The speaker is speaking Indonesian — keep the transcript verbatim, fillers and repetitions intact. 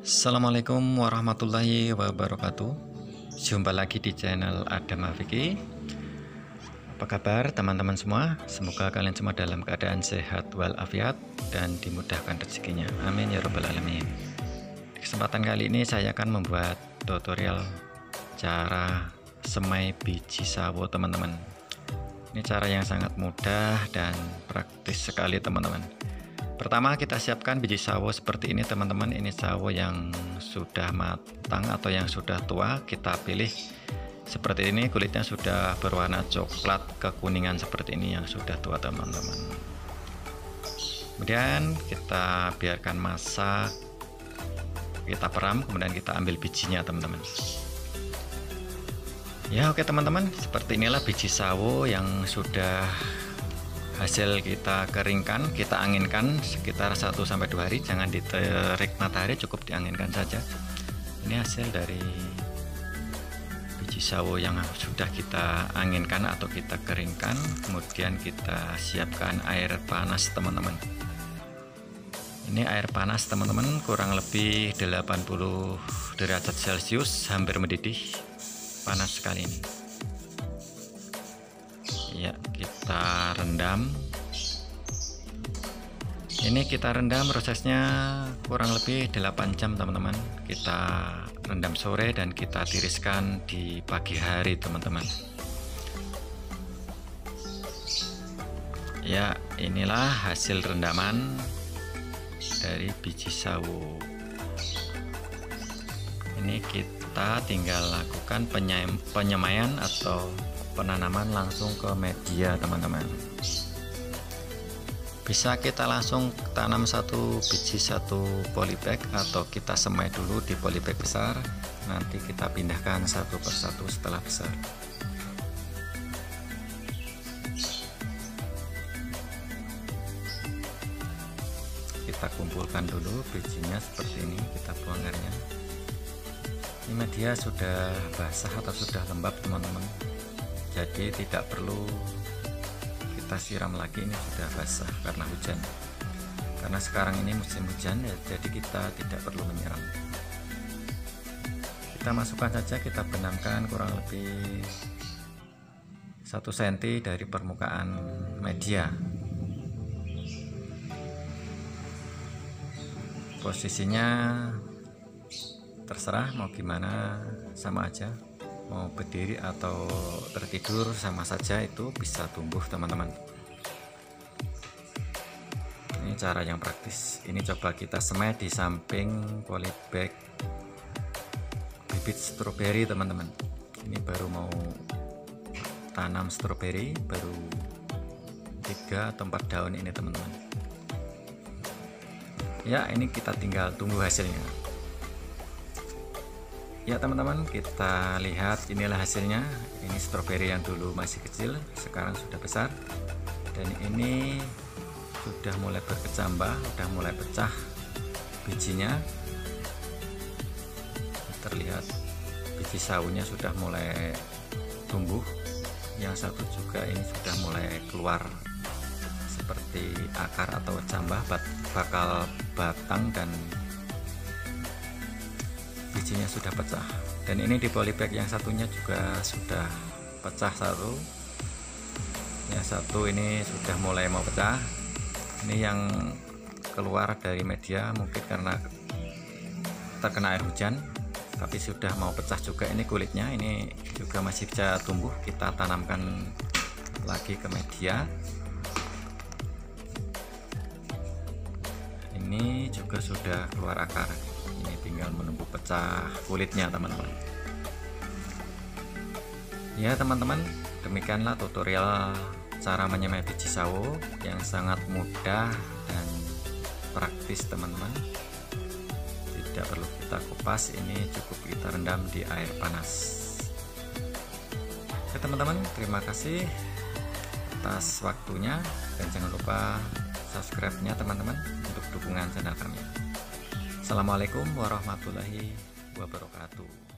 Assalamualaikum warahmatullahi wabarakatuh. Jumpa lagi di channel Adam Afiki. Apa kabar teman-teman semua? Semoga kalian semua dalam keadaan sehat walafiat dan dimudahkan rezekinya. Amin ya robbal alamin. Di kesempatan kali ini saya akan membuat tutorial cara semai biji sawo, teman-teman. Ini cara yang sangat mudah dan praktis sekali, teman-teman. Pertama, kita siapkan biji sawo seperti ini, teman-teman. Ini sawo yang sudah matang atau yang sudah tua. Kita pilih seperti ini, kulitnya sudah berwarna coklat kekuningan seperti ini, yang sudah tua, teman-teman. Kemudian kita biarkan masak, kita peram, kemudian kita ambil bijinya, teman-teman. Ya, oke teman-teman, seperti inilah biji sawo yang sudah hasil kita keringkan, kita anginkan sekitar satu sampai dua hari, jangan diterik matahari, cukup dianginkan saja. Ini hasil dari biji sawo yang sudah kita anginkan atau kita keringkan, kemudian kita siapkan air panas, teman-teman. Ini air panas, teman-teman, kurang lebih delapan puluh derajat celcius, hampir mendidih, panas sekali ini. Ya, kita rendam. Ini kita rendam, prosesnya kurang lebih delapan jam, teman-teman. Kita rendam sore dan kita tiriskan di pagi hari, teman-teman. Ya, inilah hasil rendaman dari biji sawo. Ini kita tinggal lakukan penyemaian atau penanaman langsung ke media, teman-teman. Bisa kita langsung tanam satu biji satu polybag, atau kita semai dulu di polybag besar, nanti kita pindahkan satu persatu setelah besar. Kita kumpulkan dulu bijinya seperti ini, kita buang airnya. Ini media sudah basah atau sudah lembab, teman-teman, jadi tidak perlu kita siram lagi, ini sudah basah karena hujan. Karena sekarang ini musim hujan ya, jadi kita tidak perlu menyiram. Kita masukkan saja, kita benamkan kurang lebih satu sentimeter dari permukaan media. Posisinya terserah mau gimana, sama aja. Mau berdiri atau tertidur sama saja, itu bisa tumbuh, teman-teman. Ini cara yang praktis. Ini coba kita semai di samping polybag bibit stroberi, teman-teman. Ini baru mau tanam stroberi, baru tiga atau empat daun ini, teman-teman. Ya, ini kita tinggal tunggu hasilnya. Ya teman-teman, kita lihat inilah hasilnya. Ini stroberi yang dulu masih kecil, sekarang sudah besar, dan ini sudah mulai berkecambah, sudah mulai pecah bijinya. Terlihat biji sawonya sudah mulai tumbuh. Yang satu juga ini sudah mulai keluar seperti akar atau cambah, bakal batang, dan bijinya sudah pecah. Dan ini di polybag yang satunya juga sudah pecah satu, yang satu ini sudah mulai mau pecah. Ini yang keluar dari media mungkin karena terkena air hujan, tapi sudah mau pecah juga. Ini kulitnya, ini juga masih bisa tumbuh, kita tanamkan lagi ke media. Ini juga sudah keluar akar, ini tinggal menunggu pecah kulitnya, teman-teman. Ya teman-teman, demikianlah tutorial cara menyemai biji sawo yang sangat mudah dan praktis, teman-teman. Tidak perlu kita kupas, ini cukup kita rendam di air panas. Oke teman-teman, terima kasih atas waktunya, dan jangan lupa subscribe-nya, teman-teman, untuk dukungan channel kami. Assalamualaikum warahmatullahi wabarakatuh.